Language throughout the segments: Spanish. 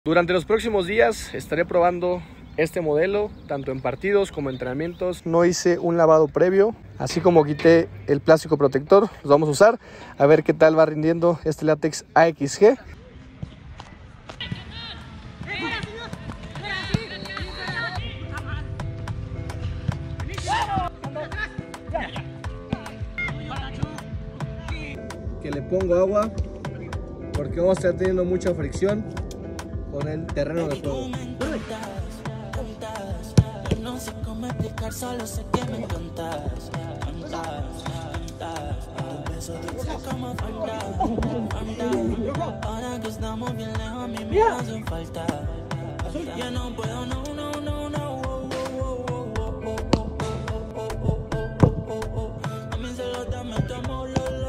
Durante los próximos días estaré probando este modelo, tanto en partidos como en entrenamientos. No hice un lavado previo, así como quité el plástico protector, los vamos a usar a ver qué tal va rindiendo este látex AXG. Que le pongo agua porque vamos a estar teniendo mucha fricción con el terreno de juego. No sé cómo explicar, solo sé que me encantas. Tu beso dulce como Fanta. Ahora que estamos bien lejos, a mí me hacen falta. Ya no puedo, no. A mí solo dame tu amor,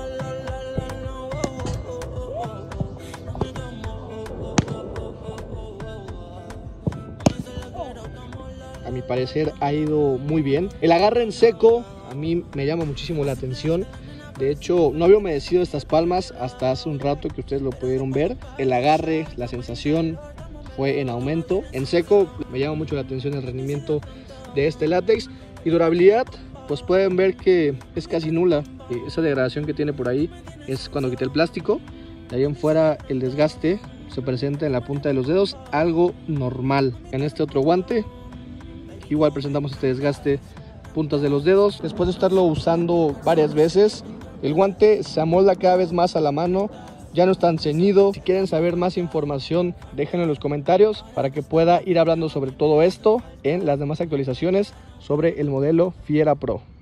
A mi parecer ha ido muy bien. El agarre en seco a mí me llama muchísimo la atención. De hecho, no había humedecido estas palmas hasta hace un rato que ustedes lo pudieron ver. El agarre, la sensación fue en aumento. En seco me llama mucho la atención el rendimiento de este látex. Y durabilidad, pues pueden ver que es casi nula. Esa degradación que tiene por ahí es cuando quité el plástico. De ahí en fuera el desgaste se presenta en la punta de los dedos, algo normal. En este otro guante igual presentamos este desgaste, puntas de los dedos. Después de estarlo usando varias veces, el guante se amolda cada vez más a la mano, ya no es tan ceñido. Si quieren saber más información, déjenlo en los comentarios para que pueda ir hablando sobre todo esto en las demás actualizaciones sobre el modelo Fiera Pro.